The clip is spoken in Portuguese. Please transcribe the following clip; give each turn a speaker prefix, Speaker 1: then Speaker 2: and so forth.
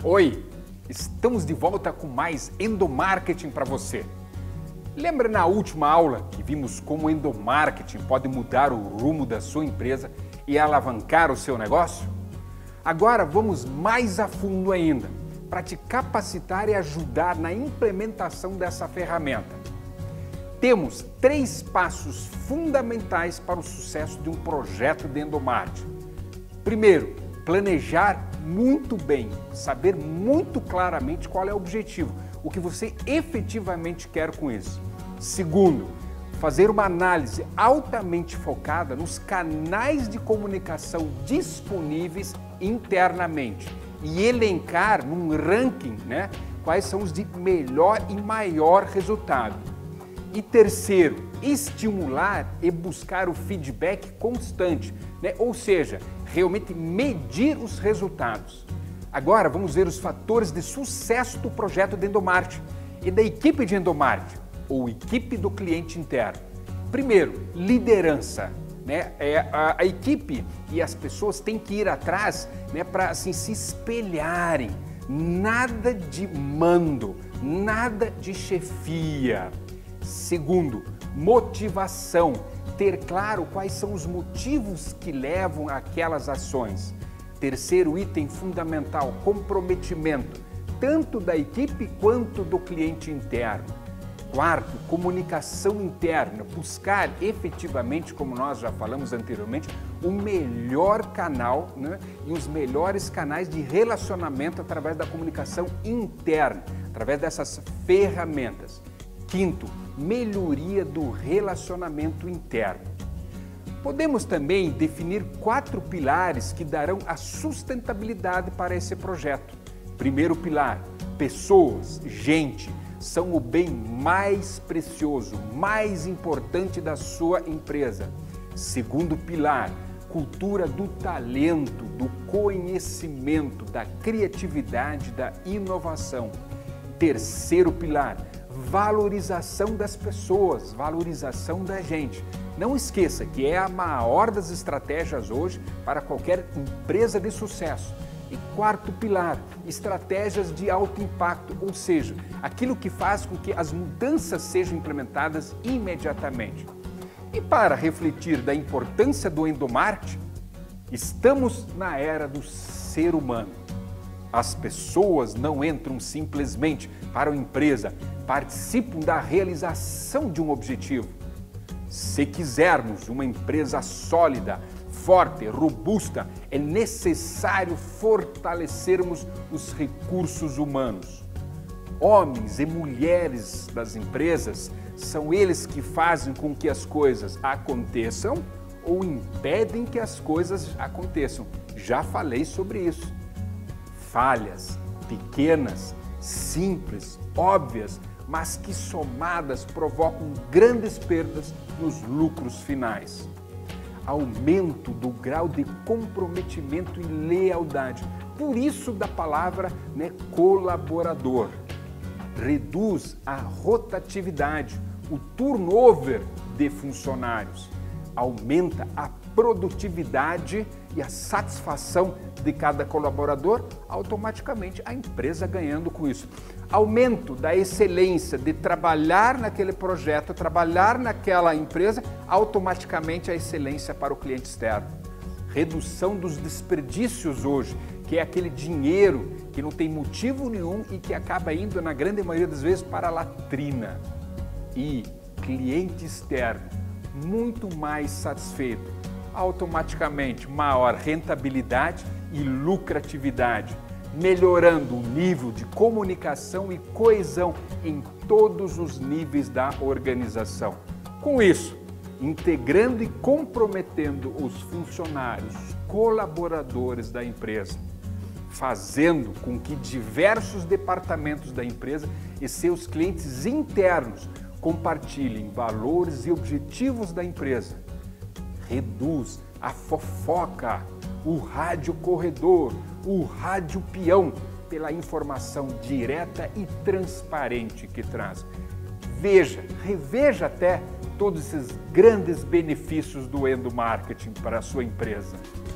Speaker 1: Oi, estamos de volta com mais endomarketing para você. Lembra na última aula que vimos como o endomarketing pode mudar o rumo da sua empresa e alavancar o seu negócio? Agora vamos mais a fundo ainda para te capacitar e ajudar na implementação dessa ferramenta. Temos 3 passos fundamentais para o sucesso de um projeto de endomarketing. Primeiro, planejar muito bem, saber muito claramente qual é o objetivo, o que você efetivamente quer com isso. Segundo, fazer uma análise altamente focada nos canais de comunicação disponíveis internamente e elencar num ranking, quais são os de melhor e maior resultado. E terceiro, estimular e buscar o feedback constante, ou seja, realmente medir os resultados. Agora vamos ver os fatores de sucesso do projeto de endomarketing e da equipe de endomarketing, ou equipe do cliente interno. Primeiro, liderança. A equipe e as pessoas têm que ir atrás para assim, se espelharem. Nada de mando, nada de chefia. Segundo, motivação. Ter claro quais são os motivos que levam àquelas ações. Terceiro item fundamental, comprometimento, tanto da equipe quanto do cliente interno. Quarto, comunicação interna, buscar efetivamente, como nós já falamos anteriormente, o melhor canal e os melhores canais de relacionamento através da comunicação interna, através dessas ferramentas. Quinto, melhoria do relacionamento interno. Podemos também definir 4 pilares que darão a sustentabilidade para esse projeto. Primeiro pilar, pessoas, gente, são o bem mais precioso, mais importante da sua empresa. Segundo pilar, cultura do talento, do conhecimento, da criatividade, da inovação. Terceiro pilar, valorização das pessoas, valorização da gente. Não esqueça que é a maior das estratégias hoje para qualquer empresa de sucesso. E quarto pilar, estratégias de alto impacto, ou seja, aquilo que faz com que as mudanças sejam implementadas imediatamente. E para refletir da importância do endomarketing, estamos na era do ser humano. As pessoas não entram simplesmente para uma empresa, participam da realização de um objetivo. Se quisermos uma empresa sólida, forte, robusta, é necessário fortalecermos os recursos humanos. Homens e mulheres das empresas são eles que fazem com que as coisas aconteçam ou impedem que as coisas aconteçam. Já falei sobre isso. Falhas pequenas, simples, óbvias, mas que somadas provocam grandes perdas nos lucros finais. Aumento do grau de comprometimento e lealdade, por isso da palavra colaborador. Reduz a rotatividade, o turnover de funcionários. Aumenta a produtividade e a satisfação de cada colaborador, automaticamente a empresa ganhando com isso. Aumento da excelência de trabalhar naquele projeto, trabalhar naquela empresa, automaticamente a excelência para o cliente externo. Redução dos desperdícios hoje, que é aquele dinheiro que não tem motivo nenhum e que acaba indo, na grande maioria das vezes, para a latrina. E cliente externo, muito mais satisfeito, automaticamente maior rentabilidade e lucratividade, melhorando o nível de comunicação e coesão em todos os níveis da organização. Com isso, integrando e comprometendo os funcionários, colaboradores da empresa, fazendo com que diversos departamentos da empresa e seus clientes internos compartilhem valores e objetivos da empresa. Reduz a fofoca, o rádio corredor, o rádio peão, pela informação direta e transparente que traz. Reveja até todos esses grandes benefícios do endomarketing para a sua empresa.